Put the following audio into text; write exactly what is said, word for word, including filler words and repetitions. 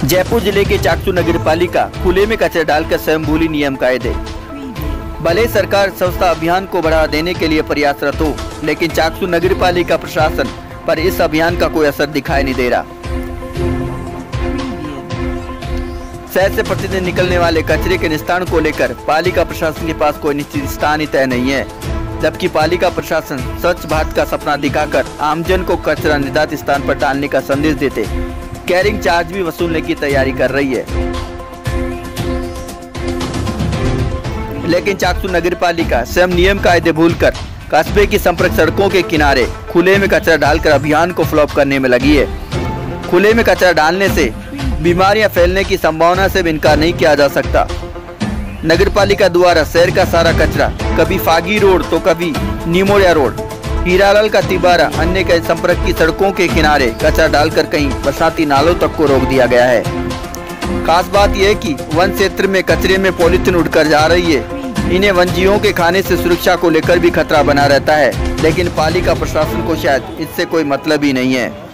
जयपुर जिले के चाकसू नगर पालिका खुले में कचरा डालकर स्वयं भूली नियम कायदे। भले सरकार स्वच्छता अभियान को बढ़ावा देने के लिए प्रयासरत हो, लेकिन चाकसू नगर पालिका प्रशासन पर इस अभियान का कोई असर दिखाई नहीं दे रहा। शहर से प्रतिदिन निकलने वाले कचरे के निस्तारण को लेकर पालिका प्रशासन के पास कोई निश्चित स्थान ही तय नहीं है, जबकि पालिका प्रशासन स्वच्छ भारत का सपना दिखाकर आमजन को कचरा निर्धारित स्थान पर डालने का संदेश देते कैरिंग चार्ज भी वसूलने की तैयारी कर रही है। लेकिन चाकसू नगर पालिका स्वयं नियम कायदे भूलकर कस्बे की संपर्क सड़कों के किनारे खुले में कचरा डालकर अभियान को फ्लॉप करने में लगी है। खुले में कचरा डालने से बीमारियां फैलने की संभावना से भी इनकार नहीं किया जा सकता। नगर पालिका द्वारा शहर का सारा कचरा कभी फागी रोड तो कभी निमोरिया रोड, हीरालाल का तिबारा, अन्य कई संपर्क की सड़कों के किनारे कचरा डालकर कहीं बरसाती नालों तक को रोक दिया गया है। खास बात यह है कि वन क्षेत्र में कचरे में पॉलीथीन उड़कर जा रही है। इन्हें वन्यजीवों के खाने से सुरक्षा को लेकर भी खतरा बना रहता है, लेकिन पालिका प्रशासन को शायद इससे कोई मतलब ही नहीं है।